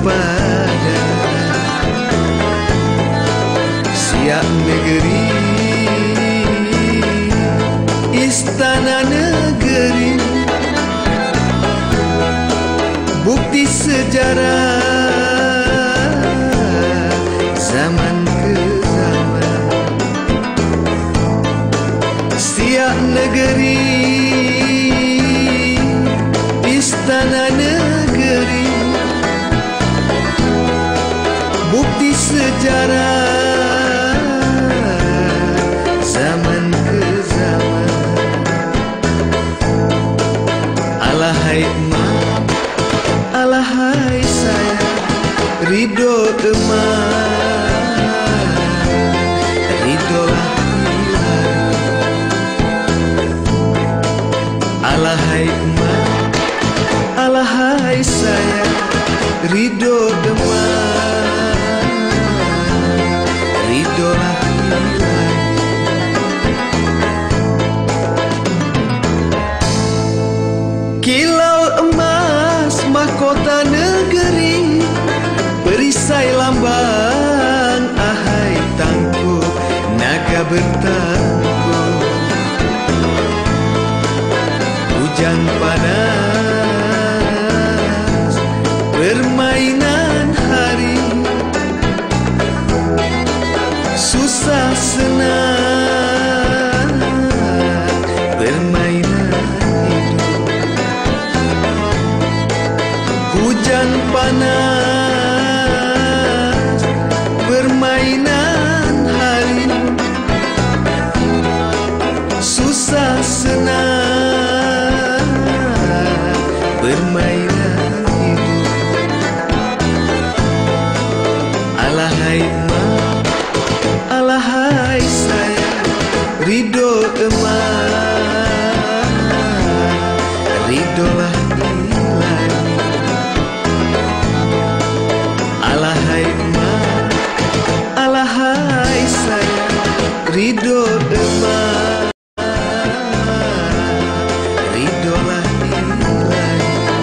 waspada. Siap negeri, istana negeri, bukti sejarah zaman ke zaman. Siap negeri, istana negeri, bukti sejarah zaman ke zaman. Alahai emak, alahai saya, ridho emak, ridholah ilahi. Alahai emak, alahai saya, ridho emak, ridholah ilahi. Kilau emas mahkota negeri, perisai lambang ahai tangguh, naga bertangguh. Hujan panas, permainan hari, susah senang, permainan hidup. Hujan panas, permainan hari, susah senang, permainan hidup. Alahai emak, alahai saya, ridho emak, ridholah ilahi. Alahai emak, alahai saya, ridho emak, ridholah ilahi.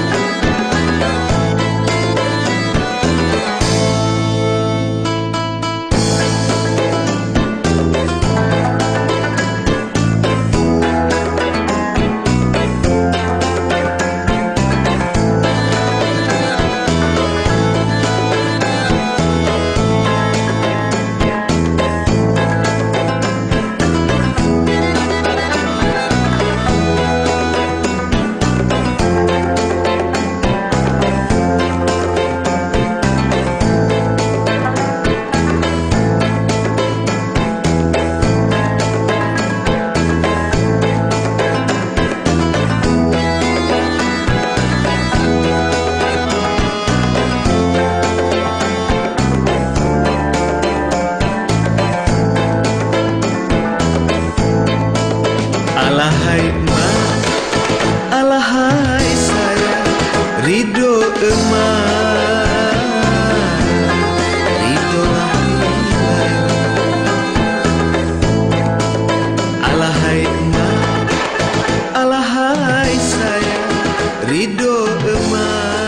Alahai emak, alahai saya, ridho emak, ridholah ilahi. Alahai emak, alahai saya, ridho emak,